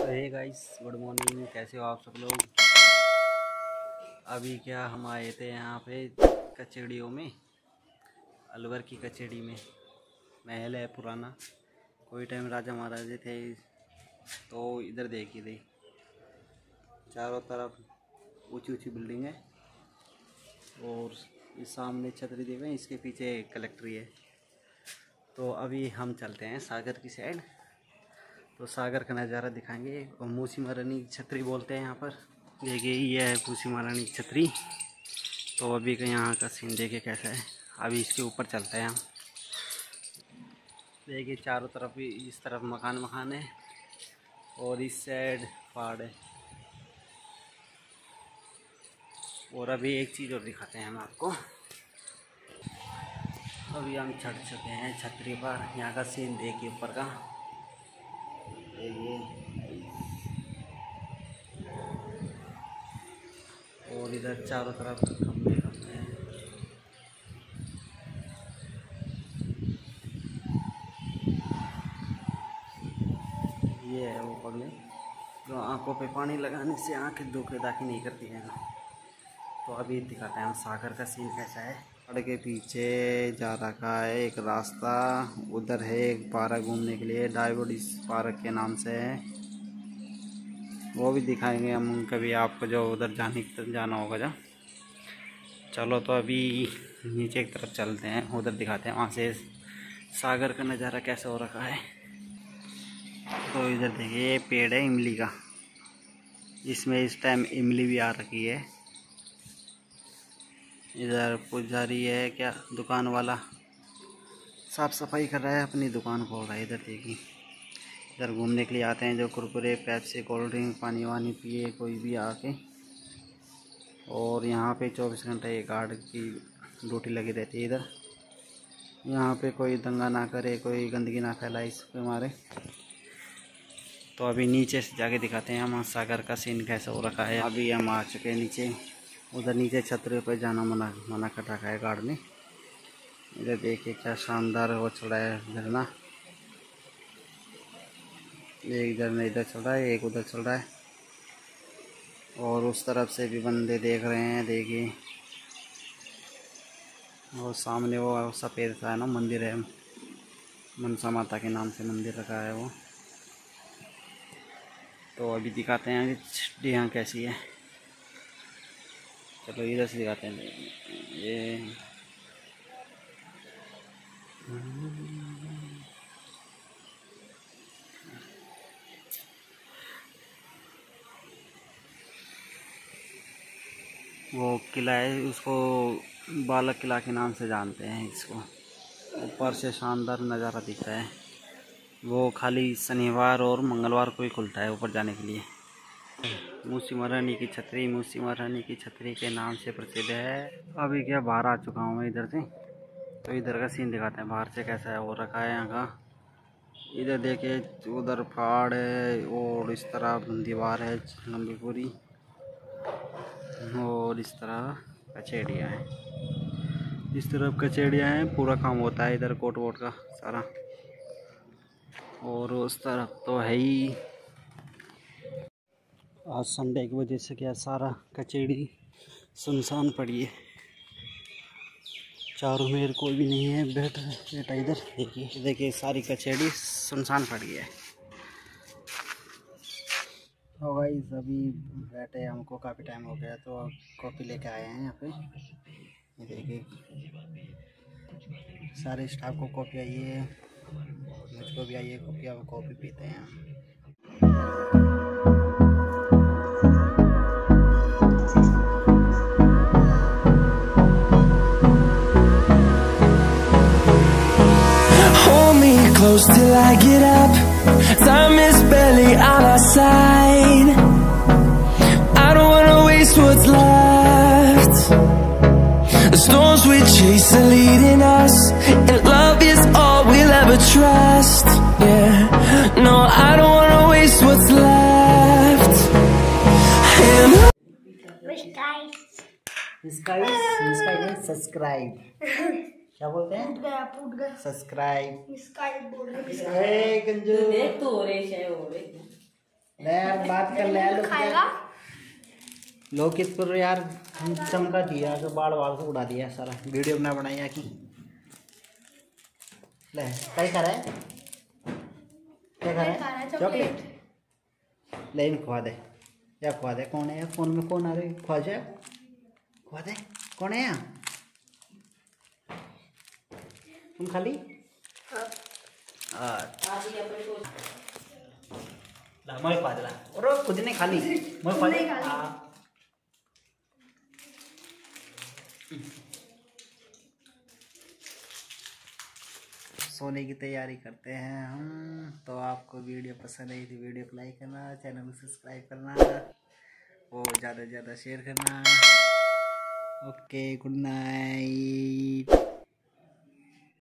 Hey guys, good morning. कैसे हो आप सब लोग? अभी क्या हम आए थे यहाँ पे कचेड़ियों में, अलवर की कचेड़ी में। महल है पुराना, कोई टाइम राजा महाराजे थे। तो इधर देखिए थे, चारों तरफ ऊंची ऊंची बिल्डिंग है और इस सामने छतरी देव है, इसके पीछे कलेक्ट्री है। तो अभी हम चलते हैं सागर की साइड, तो सागर का नज़ारा दिखाएंगे। और मूसी महारानी की छतरी बोलते हैं यहाँ पर। देखिए ये है मूसी महारानी की छतरी। तो अभी का यहाँ का सीन देखिए कैसा है। अभी इसके ऊपर चलते हैं हम। देखिए चारों तरफ भी, इस तरफ मकान है और इस साइड पहाड़ है। और अभी एक चीज़ और दिखाते हैं हम आपको। अभी हम चढ़ चुके हैं छतरी पर। यहाँ का सीन देखिए ऊपर का। और इधर चारों तरफ खंभे हैं। ये है वो पगले जो आंखों पे पानी लगाने से आंखें दुखदाखी नहीं करती हैं। तो अभी दिखाते हैं हम सागर का सीन कैसा है। पहाड़ के पीछे जा रखा है एक रास्ता, उधर है एक पार्क घूमने के लिए, डायवर्डिस पार्क के नाम से है। वो भी दिखाएंगे हम कभी आपको, जो उधर जाना होगा जब। चलो तो अभी नीचे की तरफ चलते हैं, उधर दिखाते हैं वहाँ से सागर का नज़ारा कैसा हो रखा है। तो इधर देखिए ये पेड़ है इमली का, इसमें इस टाइम इमली भी आ रखी है। इधर पुजारी है क्या, दुकान वाला साफ सफाई कर रहा है, अपनी दुकान खोल रहा है। इधर देखिए, इधर घूमने के लिए आते हैं जो कुरकुरे, पेप्सी, कोल्ड ड्रिंक, पानी वानी पिए कोई भी आके। और यहाँ पे 24 घंटे एक गार्ड की ड्यूटी लगी रहती है इधर। यहाँ पे कोई दंगा ना करे, कोई गंदगी ना फैलाए इसके मारे। तो अभी नीचे से जाके दिखाते हैं हम सागर का सीन कैसा हो रखा है। अभी हम आ चुके हैं नीचे। उधर नीचे छतरी पर जाना मना कर रखा है गार्ड ने। इधर देखिए क्या शानदार वो चल रहा है झरना। एक झरना इधर चल रहा है, एक उधर चल रहा है। और उस तरफ से भी बंदे देख रहे हैं, देखिए। और सामने वो सफ़ेद सा है ना मंदिर है, मनसा माता के नाम से मंदिर रखा है वो। तो अभी दिखाते हैं कि यहाँ कैसी है। चलो इधर से दिखाते हैं। ये वो किला है, उसको बालक किला के नाम से जानते हैं इसको। ऊपर से शानदार नज़ारा दिखता है। वो खाली शनिवार और मंगलवार को ही खुलता है ऊपर जाने के लिए। मूसी महारानी की छतरी मूसी महारानी की छतरी के नाम से प्रसिद्ध है। अभी क्या बाहर आ चुका हूँ मैं इधर से, तो इधर का सीन दिखाते हैं बाहर से कैसा है हो रखा है यहाँ का। इधर देखिए उधर पहाड़ है और इस तरह दीवार है लंबी पूरी, और इस तरह कचेड़ियाँ हैं। इस तरफ कचेड़ियाँ हैं, पूरा काम होता है इधर कोट वोट का सारा। और उस तरफ तो है ही। आज संडे की वजह से क्या सारा कचेड़ी सुनसान पड़ी है। चारों में कोई भी नहीं है बेटा इधर देखिए सारी कचेड़ी सुनसान पड़ी है। तो गाइस अभी बैठे, हमको काफ़ी टाइम हो गया तो कॉफ़ी लेके आए हैं यहाँ पे। ये देखिए सारे स्टाफ को कॉफ़ी आई है, मुझको भी आई है कॉफ़ी। अब कॉफ़ी पीते हैं। Close till I get up. Time is barely on our side. I don't wanna waste what's left. The storms we chase are leading us, and love is all we'll ever trust. Yeah, no, I don't wanna waste what's left. And subscribe क्या बोलते हैं? Subscribe. बोल रहे कंजू देख तो हो रहे है। ले यार बात कर ले यार खाएगा। लोकित पर यार चमका दिया तो बाल बाल से उड़ा दिया सारा वीडियो बना बनाया कि ले क्या कर रहा है क्या कर रहा है चॉकलेट ले इन खवा दे या खवा दे कौन है फोन में कौन आ रही खवा जाए खवा दे कौन है यहाँ तुम खाली ला मैं खवा दे ला और खुद ने खाली मैं खवा दे सोने की तैयारी करते हैं हम। तो आपको वीडियो पसंद आई तो वीडियो को लाइक करना, चैनल को सब्सक्राइब करना और ज़्यादा से ज़्यादा शेयर करना। Okay good night.